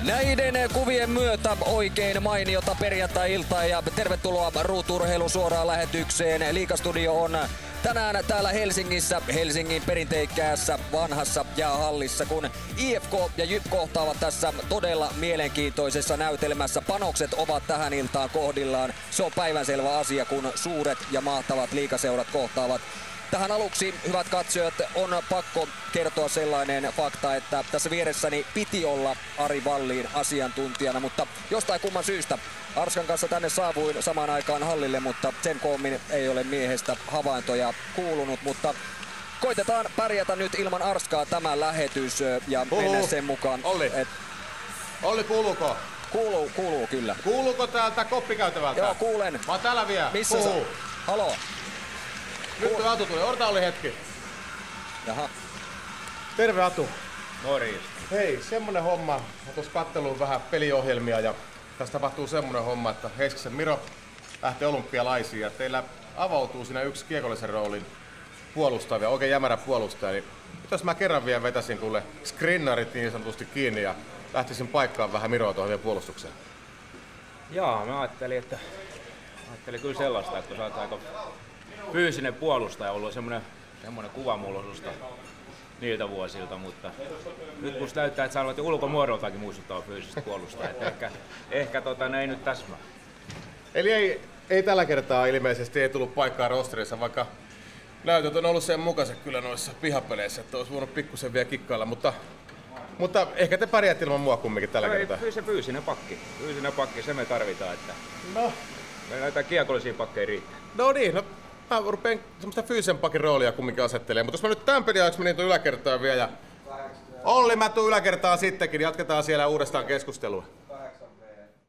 Näiden kuvien myötä oikein mainiota perjantai-iltaa ja tervetuloa Ruutu-urheilun suoraan lähetykseen. Liigastudio on tänään täällä Helsingissä, Helsingin perinteikkäässä vanhassa jäähallissa, kun IFK ja JYP kohtaavat tässä todella mielenkiintoisessa näytelmässä. Panokset ovat tähän iltaan kohdillaan. Se on päivänselvä asia, kun suuret ja mahtavat liigaseurat kohtaavat. Tähän aluksi, hyvät katsojat, on pakko kertoa sellainen fakta, että tässä vieressäni piti olla Ari Wallin asiantuntijana, mutta jostain kumman syystä Arskan kanssa tänne saavuin samaan aikaan hallille, mutta sen koommin ei ole miehestä havaintoja kuulunut, mutta koitetaan pärjätä nyt ilman Arskaa tämä lähetys ja mennä sen mukaan. Olli, kuuluuko? Kuuluu kyllä. Kuuluuko täältä koppikäytävältä? Joo, kuulen. Mä oon täällä vielä. Missä sä? Haloo? Nyt tuo Atu tuli. Odota Olli hetki. Jaha. Terve Atu. Morjens. Hei, semmonen homma. Mä tuossa kattelun vähän peliohjelmia ja tässä tapahtuu semmonen homma, että Heiskisen Miro lähtee olympialaisiin ja teillä avautuu siinä yksi kiekollisen roolin puolustaja, oikein jämärä puolustaja. Niin jos mä kerran vielä vetäisin kuule skrinnarit niin sanotusti kiinni ja lähtisin paikkaan vähän Miroa tuohon vielä puolustukseen. Jaa, mä ajattelin kyllä sellaista, että kun sä oot aika fyysinen puolustaja, ollut semmonen kuva mulla susta niiltä vuosilta, mutta nyt musta näyttää, että sä aloit ulkomuodoltakin muistuttaa fyysistä puolustajaa, että ehkä ne ei nyt täsmää. Eli ei tällä kertaa ilmeisesti ei tullut paikkaa rosterissa, vaikka näytöt on ollut sen mukaiset kyllä noissa pihapeleissä, että olisi voinut pikkusen vielä kikkailla, mutta ehkä te pärjäätte ilman mua kumminkin tällä kertaa. Kyllä se fyysinen pakki, se me tarvitaan, että no. Me näitä kiekollisia pakkeja riittää. No niin, mä rupeen semmoista fyysisen pakin roolia kumminkin asettelemaan, mutta jos mä nyt tämän pelin ajaksi menin tuon yläkertaan vielä ja Olli, mä tuun yläkertaan sittenkin, jatketaan siellä uudestaan keskustelua.